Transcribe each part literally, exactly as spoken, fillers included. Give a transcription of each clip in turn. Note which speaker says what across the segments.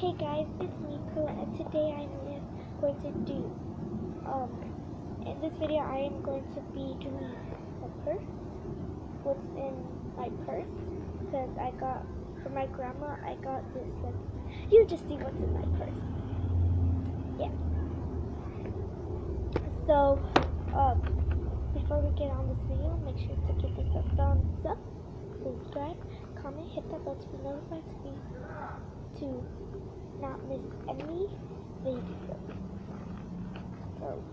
Speaker 1: Hey guys, it's Miko, and today I'm going to do, um, in this video I am going to be doing a purse, what's in my purse, because I got, from my grandma, I got this, like, you just see what's in my purse, yeah. So, um, before we get on this video, make sure to give this a thumbs up, subscribe, comment, hit that bell to be notified to be, to not miss any video. So,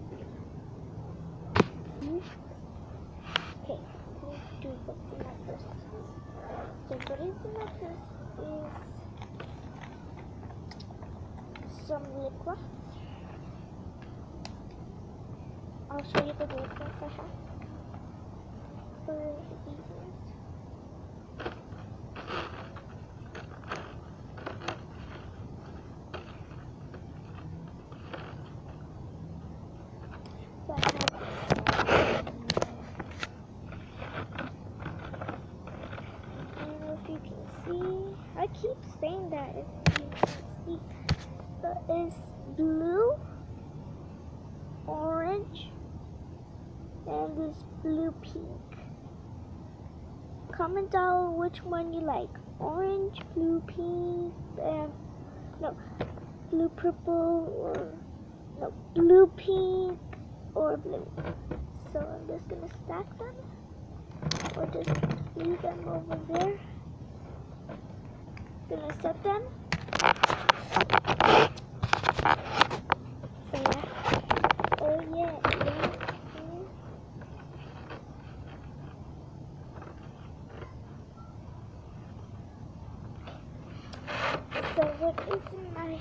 Speaker 1: okay, let's do what's in my purse. So what is in my purse is some lip gloss. I'll show you the lip gloss I have for these ones. So I have you can see, I keep saying that if you can see, but it's blue, orange, and this blue pink. Comment down which one you like, orange, blue, pink, and no, blue, purple, or no, blue, pink, or blue. So I'm just gonna stack them, or just leave them over there. Gonna set them. So yeah. Oh yeah, yeah. So what is in my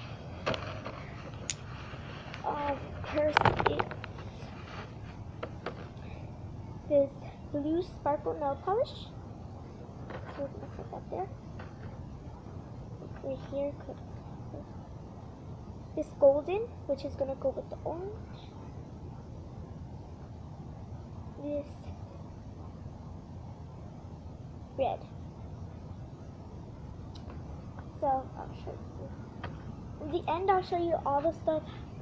Speaker 1: um purse is this blue sparkle nail polish. So we're gonna set that there. Right here, this golden, which is gonna go with the orange. This red. So I'll show you. In the end, I'll show you all the stuff.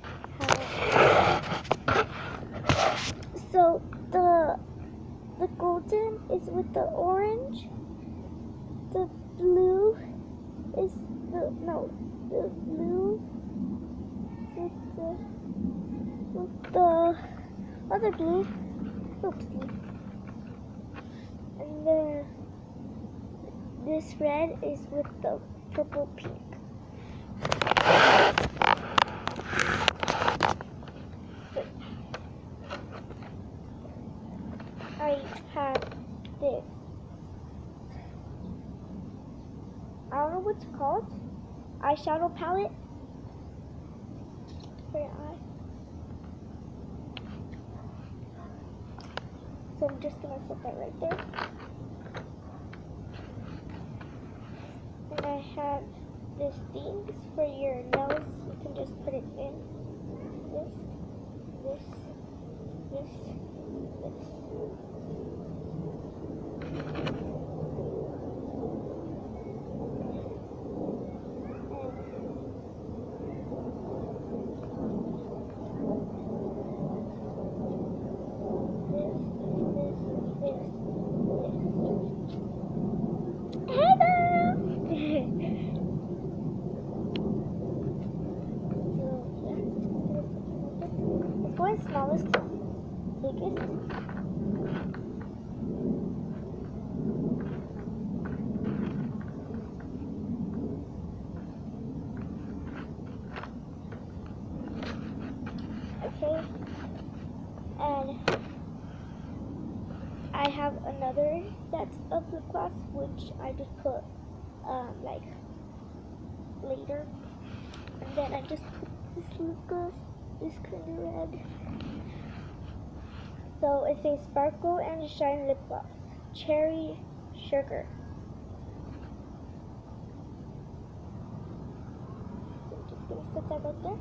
Speaker 1: How. So the the golden is with the orange. The blue is the no the blue with the with the other blue, oopsie, and the this red is with the purple pink. So, I have this. I don't know what it's called. Eyeshadow palette for your eyes. So I'm just gonna set that right there. And I have this things for your nails. You can just put it in this, this, this, this. Smallest to biggest. Okay, and I have another set of lip gloss which I just put um, like later, and then I just put this lip gloss. This kind of red. So it says Sparkle and Shine Lip Gloss, Cherry Sugar. So I'm just gonna set that right there.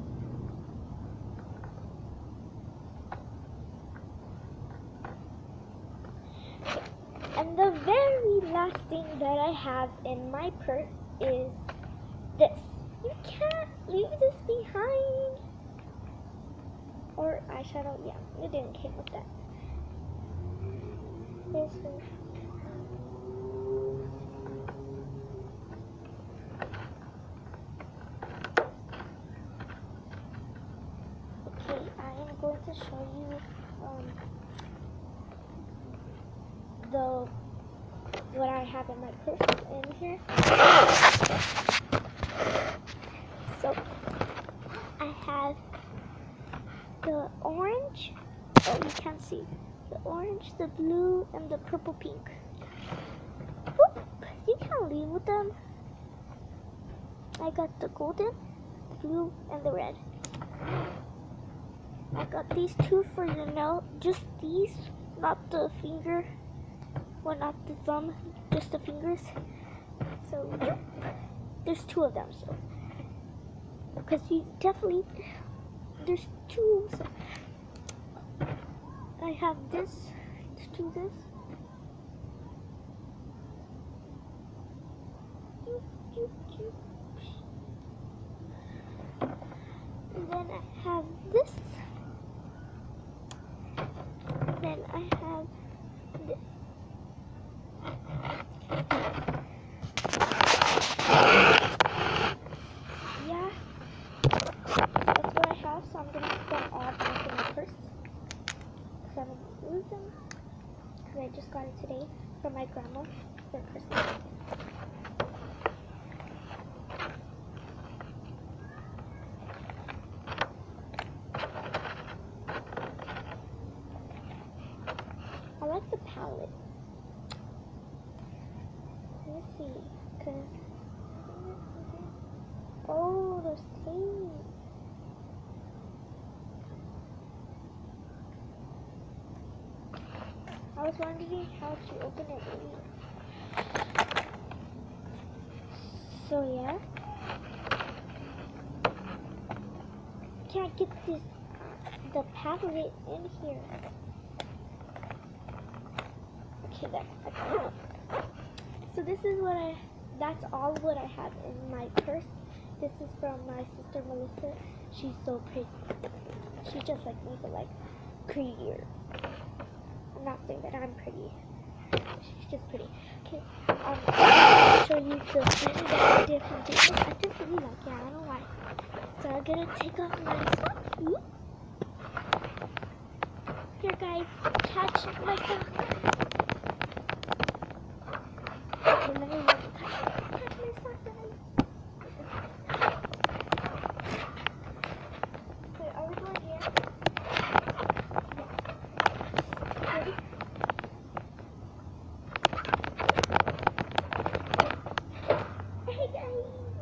Speaker 1: Okay. And the very last thing that I have in my purse is this. You can't leave this behind. Or eyeshadow, yeah, it didn't came with that. This one. Okay, I am going to show you um, the what I have in my purse in here. So I have the orange. Oh, you can't see. The orange, the blue, and the purple pink. Whoop, you can't leave with them. I got the golden, blue, and the red. I got these two for your nail. Just these, not the finger. Well, not the thumb, just the fingers. So, yep. There's two of them. So, because you definitely, there's two. So I have this to do this. And then I have this. And then I have this. Yeah, that's what I have. So I'm gonna put them all back in my purse. I don't lose them because I just got it today from my grandma for Christmas. I like the palette. Let me see, cause oh, there's tape. I was wondering how to open it. So yeah, can't get this the palette in here. Okay, there. Okay. So this is what I. That's all what I have in my purse. This is from my sister Melissa. She's so pretty. She's just like me, but like prettier. I'm not saying that I'm pretty. She's just pretty. Okay, um, I'll show you the thing that I did from Disney. I just really like it. I don't know why. So I'm gonna take off my socks. Ooh. Here, guys, catch my sock. Okay, let me look. Catch my sock, guys. Wait, are we going here? Ready? Hey guys!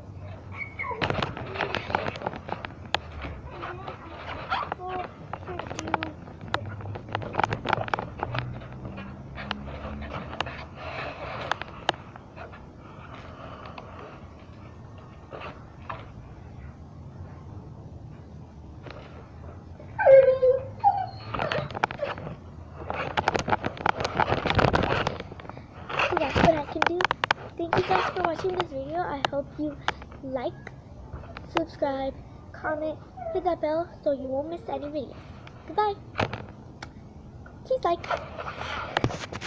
Speaker 1: So that's what I can do. Thank you guys for watching this video. I hope you like, subscribe, comment, hit that bell so you won't miss any videos. Goodbye. Please like.